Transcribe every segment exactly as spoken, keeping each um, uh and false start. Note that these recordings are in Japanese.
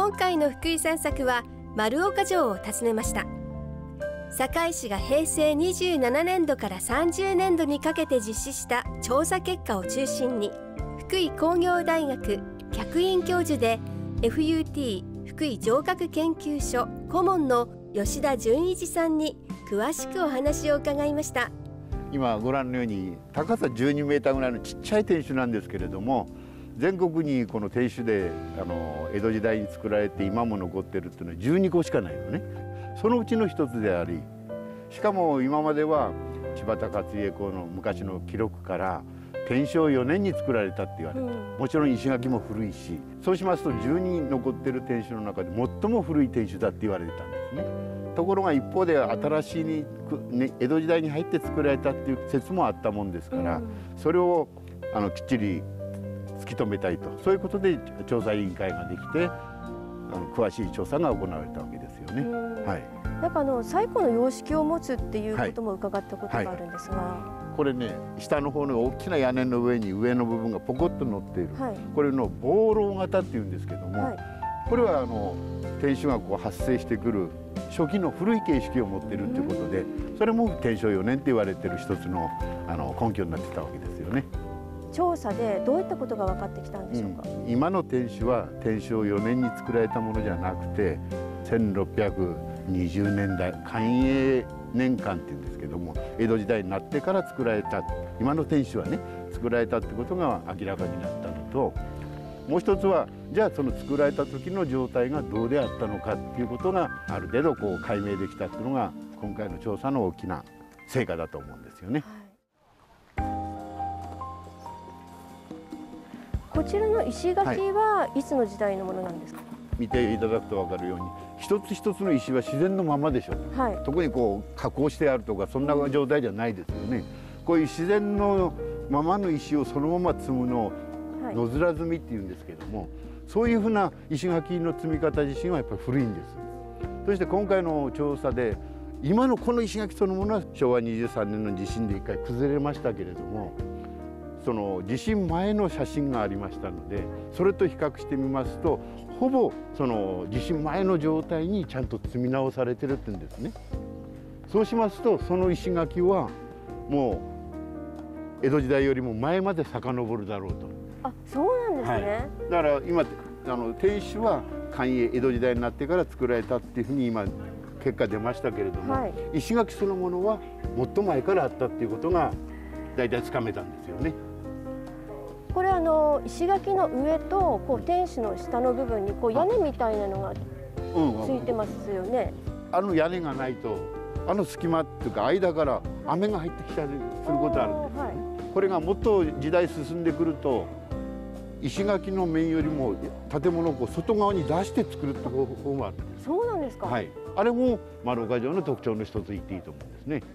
今回の福井散策は丸岡城を訪ねました。堺市が平成にじゅうななねんどからさんじゅうねんどにかけて実施した調査結果を中心に、福井工業大学客員教授で エフユーティー 福井城郭研究所顧問の吉田純一さんに詳しくお話を伺いました。 今ご覧のように高さじゅうにメーターぐらいのちっちゃい天守なんですけれども、全国にこの天守であの江戸時代に作られて今も残ってるっていうのはじゅうにこしかないのね。そのうちの一つであり、しかも今までは千葉勝家公の昔の記録から天正よねんに作られたって言われて、うん、もちろん石垣も古いし、そうしますとじゅうに残ってる天守の中で最も古い天守だって言われてたんですね。ところが一方で新しいに、ね、江戸時代に入って作られたっていう説もあったもんですから、うん、それをあのきっちり突き止めたいと、そういうことで調査委員会ができて、あの詳しい調査が行われたわけですよね。はい、 なんかあの最古の様式を持つっていうことも伺ったことがあるんですが、はいはい、 これね、下の方の大きな屋根の上に上の部分がポコッと乗っている、はい、これの望楼型っていうんですけども、はい、これはあの天守がこう発生してくる初期の古い形式を持っているということで、それも天正よねんって言われている一つのあの根拠になってたわけですよね。 調査でどういったことが分かってきたんでしょうか。 うん、今の天守は天正よねんに作られたものじゃなくて、せんろっぴゃくにじゅうねんだい寛永年間っていうんですけども、江戸時代になってから作られた、今の天守はね作られたってことが明らかになったのと、もう一つはじゃあその作られた時の状態がどうであったのかっていうことがある程度こう解明できたっていうのが今回の調査の大きな成果だと思うんですよね。はい、 こちらの石垣はいつの時代のものなんですか。はい、 見ていただくと分かるように、一つ一つの石は自然のままでしょう。はい、特にこう加工してあるとかそんな状態じゃないですよね。こういう自然のままの石をそのまま積むのを野面積みっていうんですけども、そういうふうな石垣の積み方自身はやっぱり古いんです。そして今回の調査で今のこの石垣そのものはしょうわにじゅうさんねんの地震で一回崩れましたけれども、その地震前の写真がありましたので、それと比較してみますとほぼその地震前の状態にちゃんと積み直されてるって言うんですね。そうしますとその石垣はもう江戸時代よりも前まで遡るだろうと。 あ、そうなんですね。はい、 だから今あの天守は寛永江戸時代になってから作られたっていうふうに今結果出ましたけれども、はい、石垣そのものはもっと前からあったっていうことが大体つかめたんですよね。 これあの石垣の上とこう天守の下の部分にこう屋根みたいなのがついてますよね。 うん、あの屋根がないとあの隙間っていうか間から雨が入ってきたりすることあるんですよね。はい、これがもっと時代進んでくると石垣の面よりも建物をこう外側に出して作るって方法もあるんです。 そうなんですか。 はい、あれも丸岡城の特徴の一つ言っていいと思うんですね。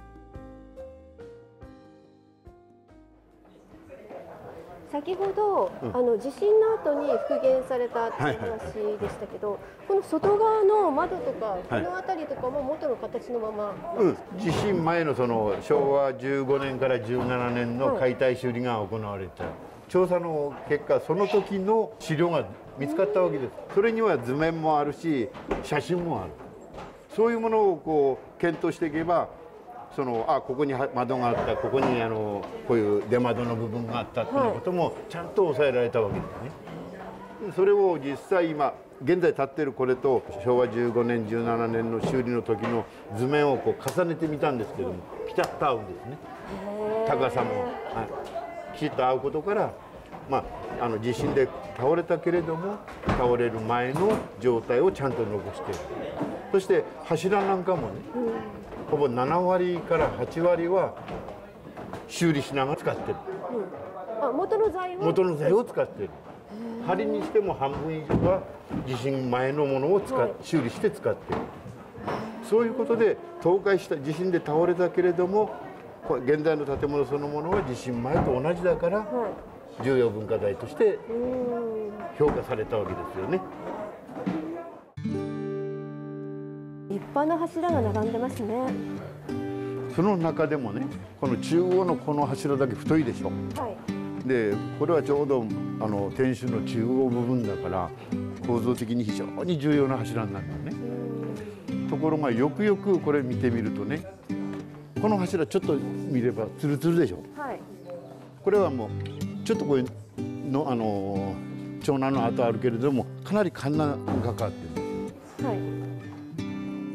先ほど、うん、あの地震の後に復元されたっていう話でしたけど、この外側の窓とか、この辺りとかも元の形のまま、 うん、地震前のそのしょうわじゅうごねんからじゅうななねんの解体修理が行われた、はい、調査の結果その時の資料が見つかったわけです。それには図面もあるし写真もある。そういうものをこう検討していけば、そのあここに窓があった、ここにあのこういう出窓の部分があったっていうこともちゃんと抑えられたわけですね。それを実際今現在立ってるこれとしょうわじゅうごねんじゅうななねんの修理の時の図面をこう重ねてみたんですけども、ピタッと合うんですね。高さも、はい、きちっと合うことから、まあ、あの地震で倒れたけれども倒れる前の状態をちゃんと残している。そして柱なんかもね、ほぼななわりからはちわりは修理しながら使ってる。 うん、あ、元の材を元の材を使ってる。梁にしても半分以上は地震前のものを使っ、はい、修理して使ってる。そういうことで倒壊した地震で倒れたけれども現在の建物そのものは地震前と同じだから、はい、重要文化財として評価されたわけですよね。 立派な柱が並んでますね。 その中でもね、この中央のこの柱だけ太いでしょ。はい、でこれはちょうどあの天守の中央部分だから構造的に非常に重要な柱になるのね。ところがよくよくこれ見てみるとね、この柱ちょっと見ればツルツルでしょ。はい、これはもうちょっとこういうのあの長男の跡あるけれども、かなりカンナがかかってる。はい、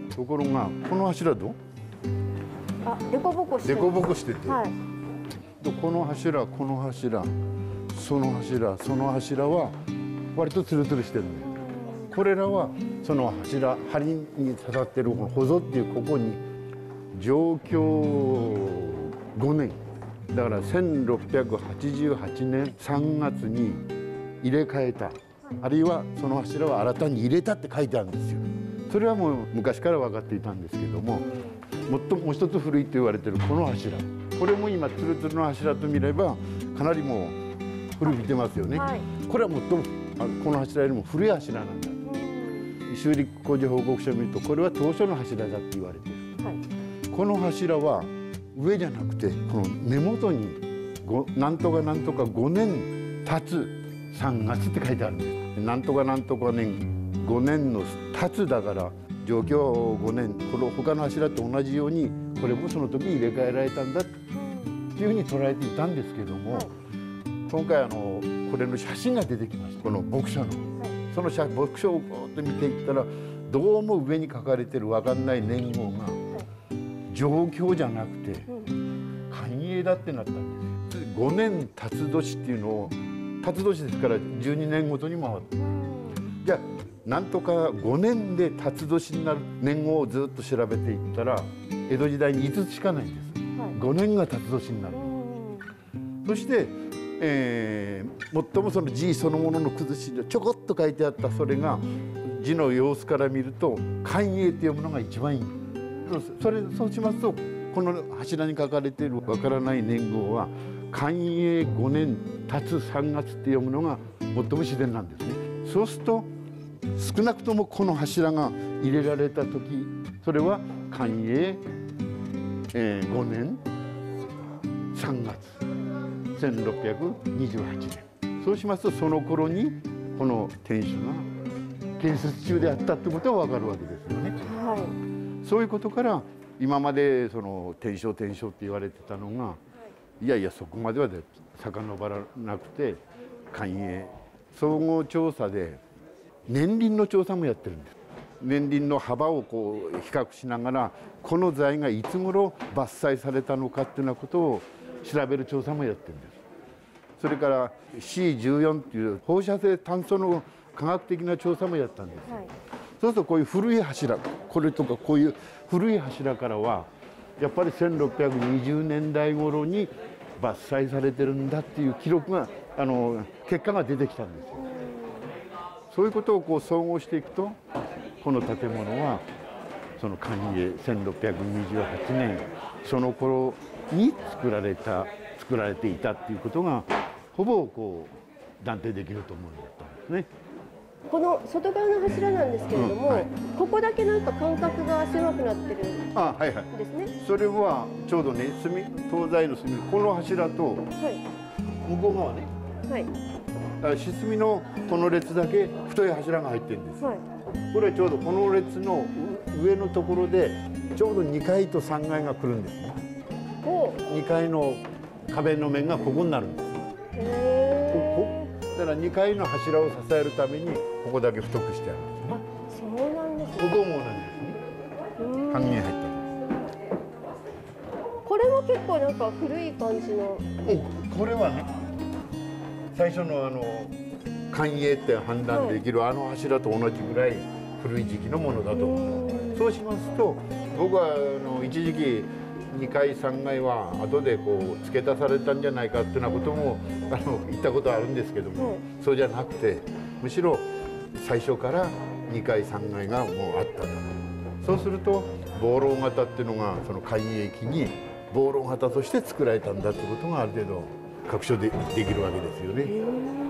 ところがこの柱どう？ あ、デコボコしてる。 デコボコしてて、はい、この柱、この柱、その柱、その柱は割とツルツルしてるのよ。これらはその柱、梁に刺さってるこのほぞっていうここに上京ごねんだからせんろっぴゃくはちじゅうはちねんさんがつに入れ替えた、あるいはその柱は新たに入れたって書いてあるんですよ。それはもう昔から分かっていたんですけども、最も一つ古いと言われているこの柱、これも今ツルツルの柱と見ればかなりもう古びてますよね。はい、これは最もこの柱よりも古い柱なんだ。修理工事報告書を見るとこれは当初の柱だって言われている。はい、この柱は上じゃなくてこの根元になんとかなんとかごねん経つさんがつって書いてあるんです。なんとかなんとか年ごねんの経つだから上京ごねん、この他の柱と同じようにこれもその時入れ替えられたんだっていうふうに捉えていたんですけども、はい、今回あのこれの写真が出てきました。この牧書の、はい、その牧書をこうやって見ていったらどうも上に書かれてる分かんない年号が上京じゃなくて寛永だってなったんですよ。ごねん経つ年っていうのを経つ年ですからじゅうにねんごとに回って、じゃあなんとかごねんで辰年になる年号をずっと調べていったら江戸時代にいつつしかないんです。はい、ごねんが辰年になる。そして、えー、最もその字そのものの崩しでちょこっと書いてあったそれが字の様子から見ると寛永っていうものが一番いい。それそうしますとこの柱に書かれているわからない年号は寛永ごねん辰さんがつって読むのが最も自然なんですね。そうすると少なくともこの柱が入れられた時、それは寛永、えー、ごねんさんがつせんろっぴゃくにじゅうはちねん、そうしますとその頃にこの天守が建設中であったってことは分かるわけですよね。はい、そういうことから今までその天正天正って言われてたのが、いやいやそこまでは遡らなくて寛永総合調査で年輪の調査もやってるんです。年輪の幅をこう比較しながらこの材がいつ頃伐採されたのかっていうようなことを調べる調査もやってるんです。それから シーじゅうよん っていう放射性炭素の科学的な調査もやったんです。はい、そうするとこういう古い柱、これとかこういう古い柱からはやっぱりせんろっぴゃくにじゅうねんだい頃に伐採されてるんだっていう記録があの結果が出てきたんですよ。そういうことをこう総合していくとこの建物はその寛永せんろっぴゃくにじゅうはちねんその頃に作られた作られていたっていうことがほぼこう断定できると思うんだったんですね。 この外側の柱なんですけれども、うんはい、ここだけなんか間隔が狭くなってるんですね。あ、はいはい。 それはちょうどね、隅東西の隅この柱と、はい、向こう側ね。はい。四隅のこの列だけ太い柱が入ってるんです。はい、これはちょうどこの列の上のところでちょうどにかいとさんがいが来るんですね。にかいの壁の面がここになるんです。へー。だからにかいの柱を支えるためにここだけ太くしてあるんですね。あ、そうなんですね。ここも同じですね。半減入った。 これも結構なんか古い感じの。 お、これはね、最初のあの寛永って判断できる、はい、あの柱と同じぐらい古い時期のものだと思う。そうしますと僕はあの一時期にかいさんがいは後でこう付け足されたんじゃないかっていうようなこともあの言ったことあるんですけども、はい、そうじゃなくてむしろ最初からにかいさんがいがもうあったんだと。そうするとボーロ型っていうのがその寛永期にボーロ型として作られたんだってことがある程度確証でできるわけですよね。